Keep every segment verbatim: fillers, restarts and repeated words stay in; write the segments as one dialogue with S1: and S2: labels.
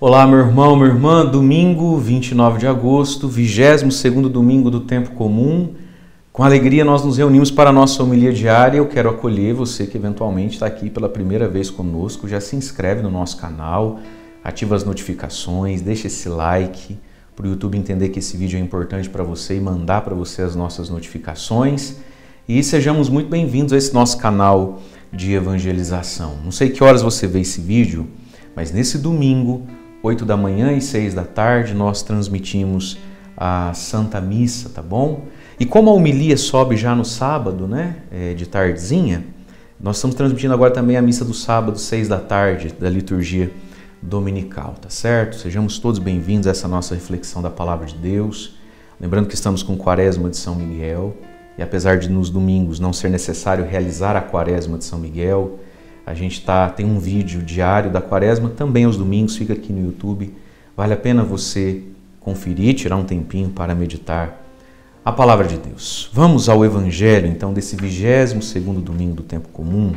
S1: Olá, meu irmão, minha irmã, domingo vinte e nove de agosto, vigésimo segundo domingo do tempo comum. Com alegria nós nos reunimos para a nossa homilia diária. Eu quero acolher você que eventualmente está aqui pela primeira vez conosco. Já se inscreve no nosso canal, ativa as notificações, deixa esse like para o YouTube entender que esse vídeo é importante para você e mandar para você as nossas notificações. E sejamos muito bem-vindos a esse nosso canal de evangelização. Não sei que horas você vê esse vídeo, mas nesse domingo, oito da manhã e seis da tarde, nós transmitimos a Santa Missa, tá bom? E como a homilia sobe já no sábado, né, é, de tardezinha, nós estamos transmitindo agora também a missa do sábado, seis da tarde, da liturgia dominical, tá certo? Sejamos todos bem-vindos a essa nossa reflexão da Palavra de Deus. Lembrando que estamos com Quaresma de São Miguel, e apesar de nos domingos não ser necessário realizar a Quaresma de São Miguel, a gente tá, tem um vídeo diário da Quaresma, também aos domingos, fica aqui no YouTube. Vale a pena você conferir, tirar um tempinho para meditar a Palavra de Deus. Vamos ao Evangelho, então, desse vigésimo segundo domingo do tempo comum.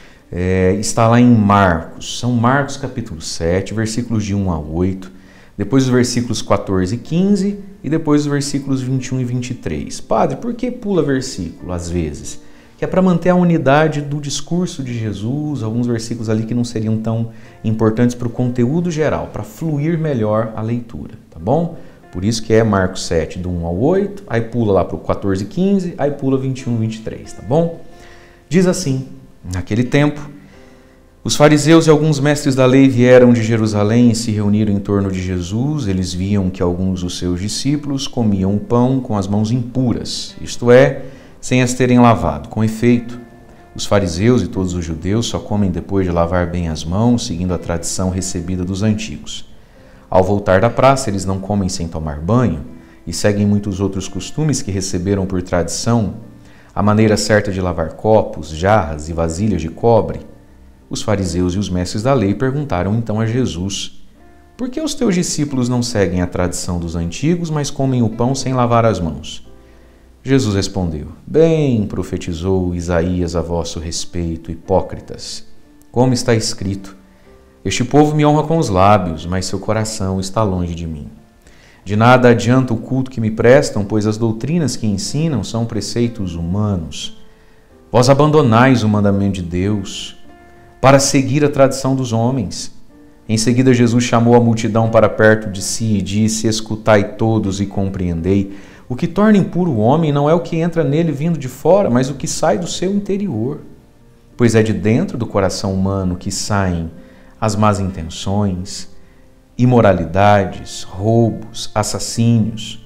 S1: É, está lá em Marcos, São Marcos capítulo sete, versículos de um a oito, depois os versículos quatorze e quinze e depois os versículos vinte e um e vinte e três. Padre, por que pula versículo às vezes? Que é para manter a unidade do discurso de Jesus, alguns versículos ali que não seriam tão importantes para o conteúdo geral, para fluir melhor a leitura, tá bom? Por isso que é Marcos sete, do um ao oito, aí pula lá para o quatorze e quinze, aí pula vinte e um e vinte e três, tá bom? Diz assim: naquele tempo, os fariseus e alguns mestres da lei vieram de Jerusalém e se reuniram em torno de Jesus. Eles viam que alguns dos seus discípulos comiam o pão com as mãos impuras, isto é, sem as terem lavado. Com efeito, os fariseus e todos os judeus só comem depois de lavar bem as mãos, seguindo a tradição recebida dos antigos. Ao voltar da praça, eles não comem sem tomar banho e seguem muitos outros costumes que receberam por tradição, a maneira certa de lavar copos, jarras e vasilhas de cobre. Os fariseus e os mestres da lei perguntaram então a Jesus: por que os teus discípulos não seguem a tradição dos antigos, mas comem o pão sem lavar as mãos? Jesus respondeu: bem profetizou Isaías a vosso respeito, hipócritas. Como está escrito: este povo me honra com os lábios, mas seu coração está longe de mim. De nada adianta o culto que me prestam, pois as doutrinas que ensinam são preceitos humanos. Vós abandonais o mandamento de Deus para seguir a tradição dos homens. Em seguida, Jesus chamou a multidão para perto de si e disse: escutai todos e compreendei. O que torna impuro o homem não é o que entra nele vindo de fora, mas o que sai do seu interior. Pois é de dentro do coração humano que saem as más intenções, imoralidades, roubos, assassínios,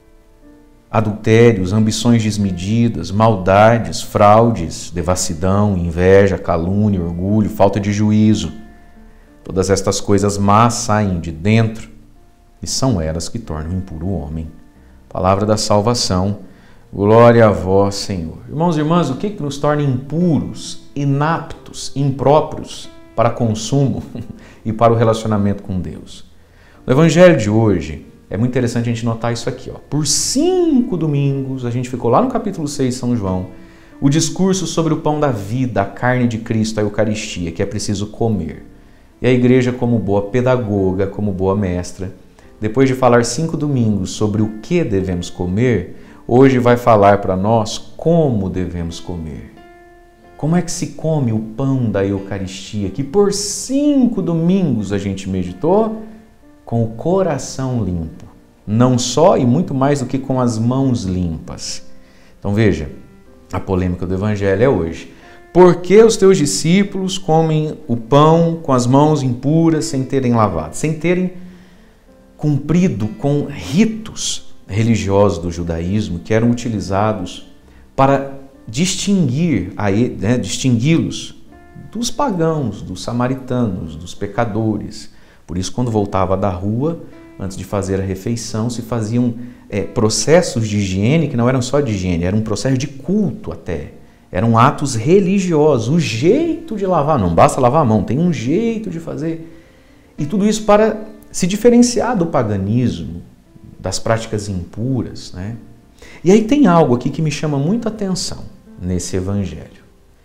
S1: adultérios, ambições desmedidas, maldades, fraudes, devassidão, inveja, calúnia, orgulho, falta de juízo. Todas estas coisas más saem de dentro e são elas que tornam impuro o homem. Palavra da salvação, glória a vós, Senhor. Irmãos e irmãs, o que, que nos torna impuros, inaptos, impróprios para consumo e para o relacionamento com Deus? No Evangelho de hoje, é muito interessante a gente notar isso aqui, ó. Por cinco domingos, a gente ficou lá no capítulo seis de São João, o discurso sobre o pão da vida, a carne de Cristo, a Eucaristia, que é preciso comer. E a igreja, como boa pedagoga, como boa mestra, depois de falar cinco domingos sobre o que devemos comer, hoje vai falar para nós como devemos comer. Como é que se come o pão da Eucaristia, que por cinco domingos a gente meditou? Com o coração limpo. Não só e muito mais do que com as mãos limpas. Então veja, a polêmica do Evangelho é hoje. Por que os teus discípulos comem o pão com as mãos impuras sem terem lavado? Sem terem cumprido com ritos religiosos do judaísmo que eram utilizados para distinguir, né, distingui-los dos pagãos, dos samaritanos, dos pecadores. Por isso, quando voltava da rua, antes de fazer a refeição, se faziam é, processos de higiene que não eram só de higiene, era um processo de culto até. Eram atos religiosos, o jeito de lavar, não basta lavar a mão, tem um jeito de fazer. E tudo isso para se diferenciar do paganismo, das práticas impuras, né? E aí tem algo aqui que me chama muita atenção nesse Evangelho.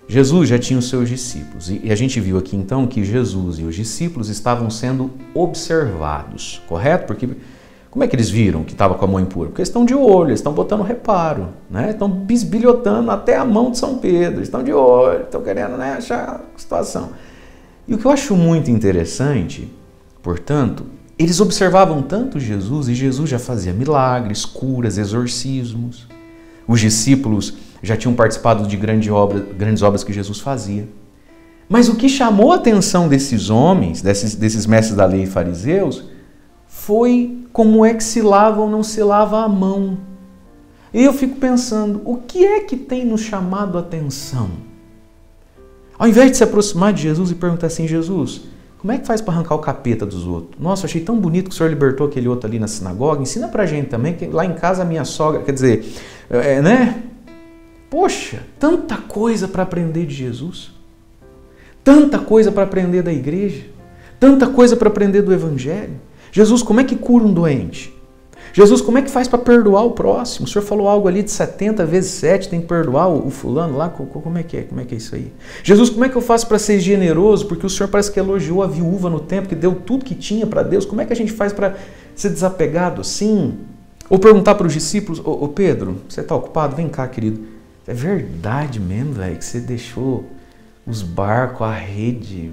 S1: Jesus já tinha os seus discípulos e a gente viu aqui então que Jesus e os discípulos estavam sendo observados, correto? Porque como é que eles viram que estava com a mão impura? Porque eles estão de olho, eles estão botando reparo, né? Estão bisbilhotando até a mão de São Pedro, eles estão de olho, estão querendo, né, achar a situação. E o que eu acho muito interessante, portanto, eles observavam tanto Jesus e Jesus já fazia milagres, curas, exorcismos. Os discípulos já tinham participado de grande obra, grandes obras que Jesus fazia. Mas o que chamou a atenção desses homens, desses, desses mestres da lei e fariseus, foi como é que se lava ou não se lava a mão. E eu fico pensando, o que é que tem nos chamado a atenção? Ao invés de se aproximar de Jesus e perguntar assim, Jesus, como é que faz para arrancar o capeta dos outros? Nossa, achei tão bonito que o senhor libertou aquele outro ali na sinagoga, ensina pra gente também, que lá em casa a minha sogra, quer dizer, é, né? Poxa, tanta coisa para aprender de Jesus, tanta coisa para aprender da igreja, tanta coisa para aprender do evangelho. Jesus, como é que cura um doente? Jesus, como é que faz para perdoar o próximo? O senhor falou algo ali de setenta vezes sete, tem que perdoar o fulano lá, como é que é? Como é que é isso aí? Jesus, como é que eu faço para ser generoso? Porque o senhor parece que elogiou a viúva no templo, que deu tudo que tinha para Deus. Como é que a gente faz para ser desapegado assim? Ou perguntar para os discípulos, ô, ô Pedro, você está ocupado? Vem cá, querido. É verdade mesmo, velho, que você deixou os barcos, a rede.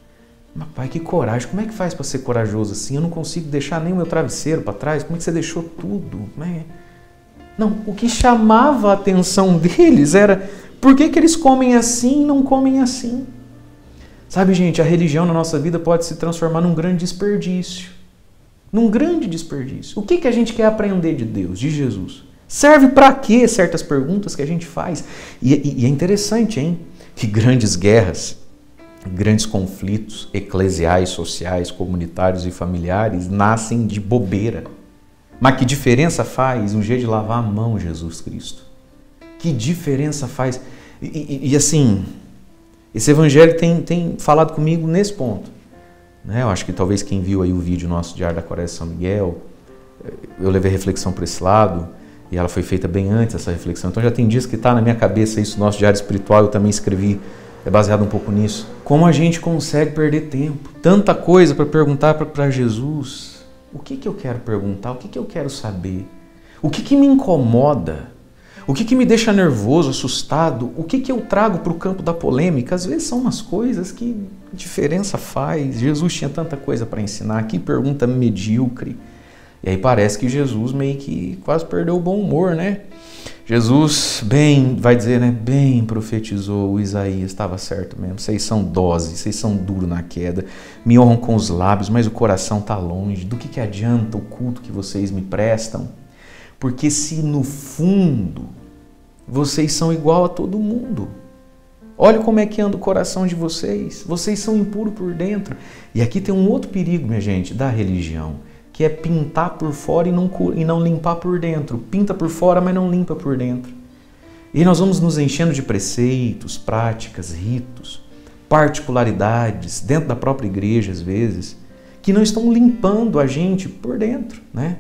S1: Mas pai, que coragem. Como é que faz para ser corajoso assim? Eu não consigo deixar nem o meu travesseiro para trás. Como é que você deixou tudo? É? Não, o que chamava a atenção deles era por que, que eles comem assim e não comem assim? Sabe, gente, a religião na nossa vida pode se transformar num grande desperdício. Num grande desperdício. O que, que a gente quer aprender de Deus, de Jesus? Serve para quê certas perguntas que a gente faz? E, e, e é interessante, hein? Que grandes guerras, grandes conflitos eclesiais, sociais, comunitários e familiares nascem de bobeira. Mas que diferença faz um jeito de lavar a mão, Jesus Cristo? Que diferença faz? E, e, e assim, esse evangelho tem, tem falado comigo nesse ponto. Né? Eu acho que talvez quem viu aí o vídeo nosso Diário da Quaresma de São Miguel, eu levei reflexão para esse lado, e ela foi feita bem antes, essa reflexão. Então já tem dias que está na minha cabeça isso, nosso diário espiritual, eu também escrevi, é baseado um pouco nisso. Como a gente consegue perder tempo? Tanta coisa para perguntar para Jesus. O que, que eu quero perguntar? O que, que eu quero saber? O que, que me incomoda? O que, que me deixa nervoso, assustado? O que, que eu trago para o campo da polêmica? Às vezes são umas coisas que diferença faz. Jesus tinha tanta coisa para ensinar. Que pergunta medíocre. E aí parece que Jesus meio que quase perdeu o bom humor, né? Jesus, bem, vai dizer, né? Bem profetizou o Isaías, estava certo mesmo. Vocês são doses, vocês são duros na queda, me honram com os lábios, mas o coração está longe. Do que, que adianta o culto que vocês me prestam? Porque se no fundo vocês são igual a todo mundo. Olha como é que anda o coração de vocês. Vocês são impuros por dentro. E aqui tem um outro perigo, minha gente, da religião, que é pintar por fora e não, e não limpar por dentro. Pinta por fora, mas não limpa por dentro. E nós vamos nos enchendo de preceitos, práticas, ritos, particularidades, dentro da própria igreja, às vezes, que não estão limpando a gente por dentro, né?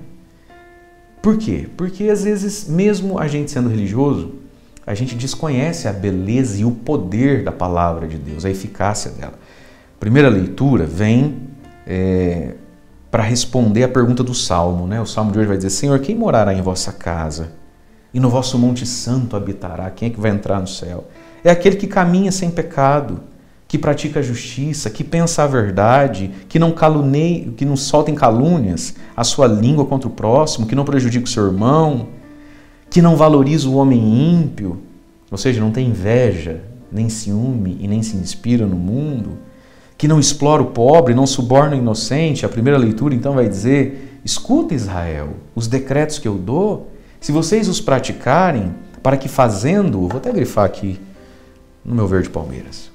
S1: Por quê? Porque, às vezes, mesmo a gente sendo religioso, a gente desconhece a beleza e o poder da palavra de Deus, a eficácia dela. A primeira leitura vem... É, para responder a pergunta do Salmo, né? O Salmo de hoje vai dizer, Senhor, quem morará em vossa casa? E no vosso monte santo habitará? Quem é que vai entrar no céu? É aquele que caminha sem pecado, que pratica a justiça, que pensa a verdade, que não caluneia, que não solta em calúnias a sua língua contra o próximo, que não prejudica o seu irmão, que não valoriza o homem ímpio, ou seja, não tem inveja, nem ciúme e nem se inspira no mundo, que não explora o pobre, não suborna o inocente. A primeira leitura então vai dizer, escuta Israel, os decretos que eu dou, se vocês os praticarem, para que fazendo, vou até grifar aqui no meu verde Palmeiras,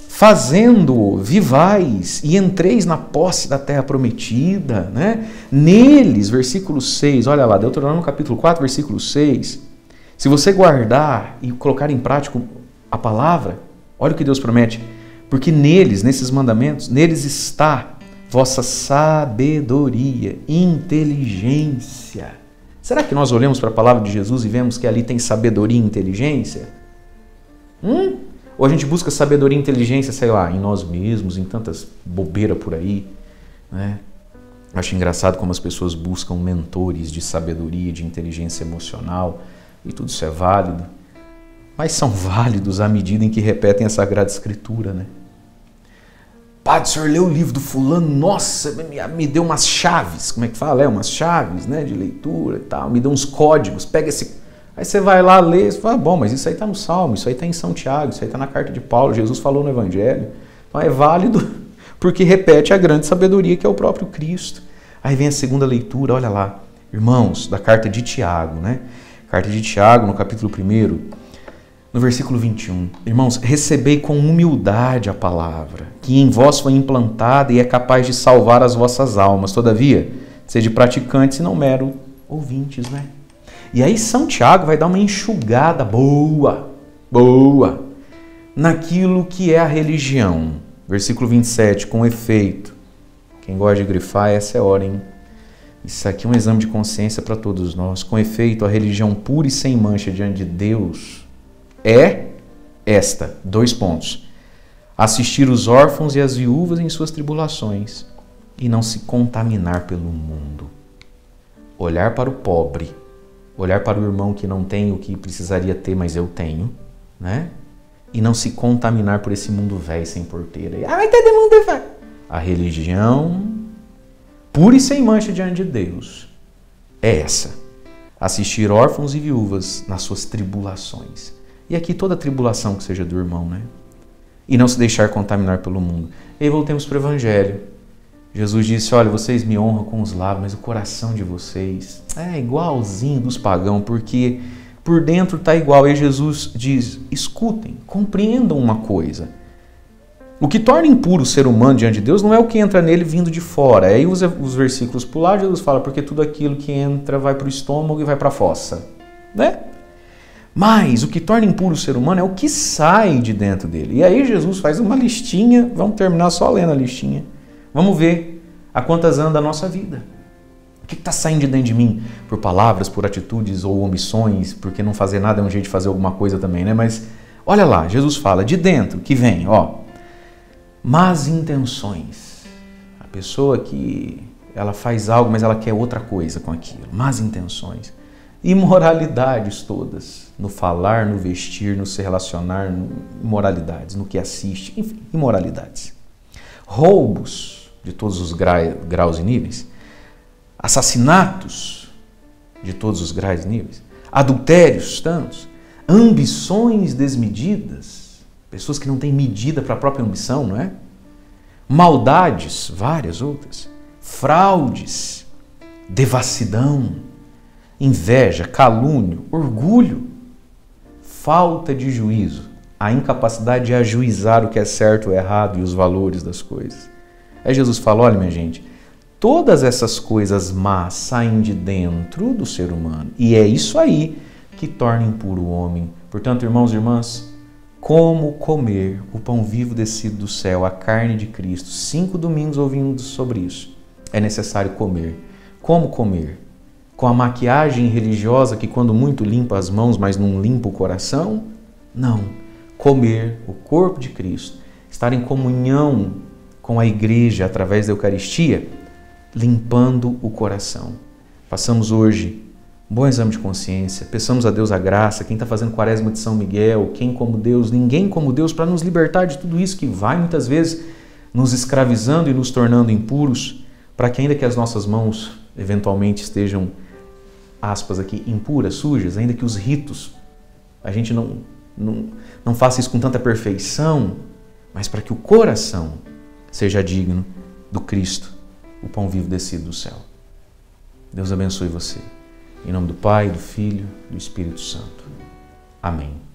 S1: fazendo vivais e entreis na posse da terra prometida, né? Neles, versículo seis, olha lá, Deuteronômio capítulo quatro, versículo seis, se você guardar e colocar em prática a palavra, olha o que Deus promete, porque neles, nesses mandamentos, neles está vossa sabedoria, inteligência. Será que nós olhamos para a palavra de Jesus e vemos que ali tem sabedoria e inteligência? Hum? Ou a gente busca sabedoria e inteligência, sei lá, em nós mesmos, em tantas bobeiras por aí, né? Acho engraçado como as pessoas buscam mentores de sabedoria, de inteligência emocional, e tudo isso é válido, mas são válidos à medida em que repetem a Sagrada Escritura, né? Padre, o senhor leu o livro do fulano, nossa, me deu umas chaves, como é que fala? É, umas chaves, né, de leitura e tal, me deu uns códigos, pega esse... Aí você vai lá ler, você fala, bom, mas isso aí está no Salmo, isso aí está em São Tiago, isso aí está na carta de Paulo, Jesus falou no Evangelho. Então é válido porque repete a grande sabedoria que é o próprio Cristo. Aí vem a segunda leitura, olha lá, irmãos, da carta de Tiago, né? Carta de Tiago, no capítulo primeiro, no versículo vinte e um. Irmãos, recebei com humildade a palavra, que em vós foi implantada e é capaz de salvar as vossas almas. Todavia, sede praticantes e não mero ouvintes, né? E aí São Tiago vai dar uma enxugada boa, boa, naquilo que é a religião. Versículo vinte e sete, com efeito. Quem gosta de grifar, essa é a hora, hein? Isso aqui é um exame de consciência para todos nós. Com efeito, a religião pura e sem mancha diante de Deus é esta, dois pontos. Assistir os órfãos e as viúvas em suas tribulações e não se contaminar pelo mundo. Olhar para o pobre, olhar para o irmão que não tem o que precisaria ter, mas eu tenho, né? E não se contaminar por esse mundo velho sem porteira. Ah, vai todo mundo vai. A religião pura e sem mancha diante de Deus é essa. Assistir órfãos e viúvas nas suas tribulações. E aqui toda tribulação que seja do irmão, né? E não se deixar contaminar pelo mundo. E aí voltemos para o Evangelho. Jesus disse, olha, vocês me honram com os lábios, mas o coração de vocês é igualzinho dos pagãos, porque por dentro está igual. E Jesus diz, escutem, compreendam uma coisa. O que torna impuro o ser humano diante de Deus não é o que entra nele vindo de fora. Aí usa os versículos por lá, Jesus fala, porque tudo aquilo que entra vai para o estômago e vai para a fossa, né? Mas o que torna impuro o ser humano é o que sai de dentro dele. E aí Jesus faz uma listinha, vamos terminar só lendo a listinha. Vamos ver a quantas anda a nossa vida. O que está saindo de dentro de mim? Por palavras, por atitudes ou omissões, porque não fazer nada é um jeito de fazer alguma coisa também, né? Mas olha lá, Jesus fala, de dentro que vem, ó, más intenções. A pessoa que ela faz algo, mas ela quer outra coisa com aquilo. Más intenções. Imoralidades todas. No falar, no vestir, no se relacionar, no, imoralidades, no que assiste, enfim, imoralidades. Roubos de todos os gra- graus e níveis. Assassinatos de todos os graus e níveis. Adultérios tantos. Ambições desmedidas. Pessoas que não têm medida para a própria ambição, não é? Maldades, várias outras. Fraudes, devassidão, inveja, calúnio, orgulho, falta de juízo, a incapacidade de ajuizar o que é certo ou errado e os valores das coisas. Aí Jesus fala, olha minha gente, todas essas coisas más saem de dentro do ser humano e é isso aí que torna impuro o homem. Portanto, irmãos e irmãs, como comer o pão vivo descido do céu, a carne de Cristo? Cinco domingos ouvindo sobre isso. É necessário comer. Como comer? Com a maquiagem religiosa que quando muito limpa as mãos, mas não limpa o coração? Não. Comer o corpo de Cristo, estar em comunhão com a igreja através da Eucaristia, limpando o coração. Façamos hoje um bom exame de consciência, peçamos a Deus a graça, quem está fazendo quaresma de São Miguel, quem como Deus, ninguém como Deus, para nos libertar de tudo isso que vai muitas vezes nos escravizando e nos tornando impuros, para que ainda que as nossas mãos eventualmente estejam, aspas aqui, impuras, sujas, ainda que os ritos, a gente não, não, não faça isso com tanta perfeição, mas para que o coração seja digno do Cristo, o pão vivo descido do céu. Deus abençoe você. Em nome do Pai, do Filho, do Espírito Santo. Amém.